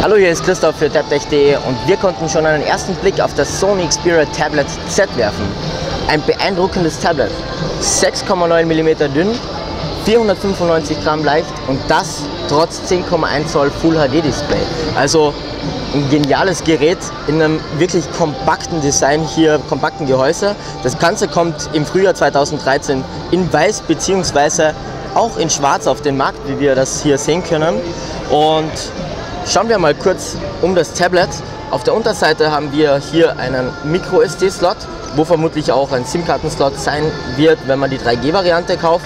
Hallo, hier ist Christoph für taptech.de und wir konnten schon einen ersten Blick auf das Sony Xperia Tablet Z werfen. Ein beeindruckendes Tablet, 6,9 mm dünn, 495 Gramm leicht und das trotz 10,1 Zoll Full HD Display. Also ein geniales Gerät in einem wirklich kompakten Design hier, kompakten Gehäuse. Das Ganze kommt im Frühjahr 2013 in weiß bzw. auch in schwarz auf den Markt, wie wir das hier sehen können. Und schauen wir mal kurz um das Tablet. Auf der Unterseite haben wir hier einen Micro-SD-Slot, wo vermutlich auch ein SIM-Karten-Slot sein wird, wenn man die 3G-Variante kauft.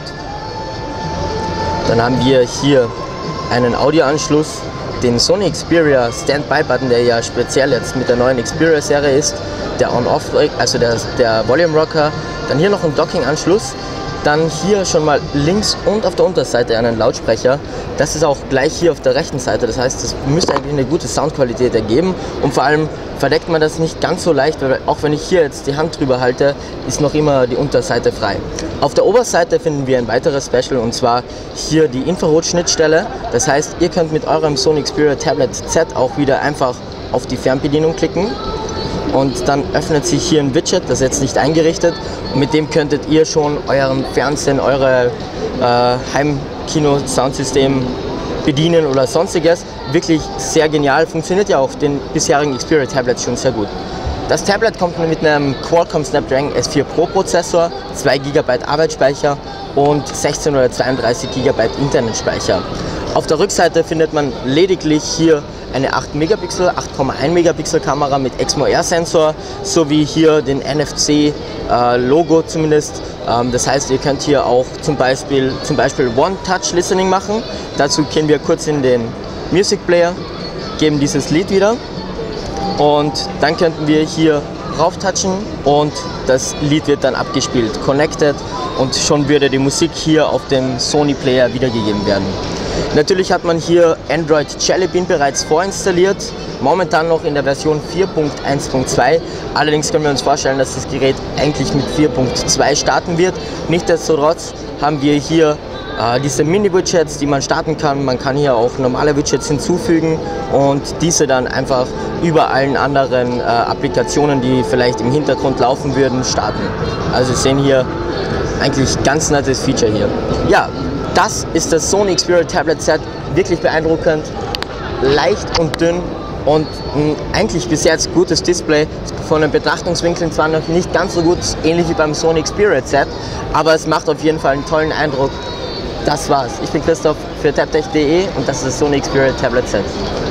Dann haben wir hier einen Audioanschluss, den Sony Xperia Standby-Button, der ja speziell jetzt mit der neuen Xperia-Serie ist, der On-Off, also der Volume Rocker. Dann hier noch ein Docking-Anschluss. Dann hier schon mal links und auf der Unterseite einen Lautsprecher. Das ist auch gleich hier auf der rechten Seite. Das heißt, das müsste eigentlich eine gute Soundqualität ergeben. Und vor allem verdeckt man das nicht ganz so leicht, weil auch wenn ich hier jetzt die Hand drüber halte, ist noch immer die Unterseite frei. Auf der Oberseite finden wir ein weiteres Special, und zwar hier die Infrarot-Schnittstelle. Das heißt, ihr könnt mit eurem Sony Xperia Tablet Z auch wieder einfach auf die Fernbedienung klicken. Und dann öffnet sich hier ein Widget, das ist jetzt nicht eingerichtet, und mit dem könntet ihr schon euren Fernsehen, eure Heimkino-Soundsystem bedienen oder sonstiges. Wirklich sehr genial, funktioniert ja auf den bisherigen Xperia Tablets schon sehr gut. Das Tablet kommt mit einem Qualcomm Snapdragon S4 Pro Prozessor, 2 GB Arbeitsspeicher und 16 oder 32 GB Internetspeicher. Auf der Rückseite findet man lediglich hier eine 8 Megapixel, 8,1 Megapixel Kamera mit Exmo-R-Sensor sowie hier den NFC-Logo zumindest. Das heißt, ihr könnt hier auch zum Beispiel One-Touch-Listening machen. Dazu gehen wir kurz in den Music Player, geben dieses Lied wieder und dann könnten wir hier rauftatschen und das Lied wird dann abgespielt, connected, und schon würde die Musik hier auf dem Sony Player wiedergegeben werden. Natürlich hat man hier Android Jelly Bean bereits vorinstalliert, momentan noch in der Version 4.1.2. Allerdings können wir uns vorstellen, dass das Gerät eigentlich mit 4.2 starten wird. Nichtsdestotrotz haben wir hier diese Mini-Widgets, die man starten kann. Man kann hier auch normale Widgets hinzufügen und diese dann einfach über allen anderen Applikationen, die vielleicht im Hintergrund laufen würden, starten. Also Sie sehen hier eigentlich ganz nettes Feature hier. Ja, das ist das Sony Xperia Tablet Z, wirklich beeindruckend, leicht und dünn und ein eigentlich bis jetzt gutes Display. Von den Betrachtungswinkeln zwar noch nicht ganz so gut, ähnlich wie beim Sony Xperia Z, aber es macht auf jeden Fall einen tollen Eindruck. Das war's. Ich bin Christoph für taptech.de und das ist das Sony Xperia Tablet Z.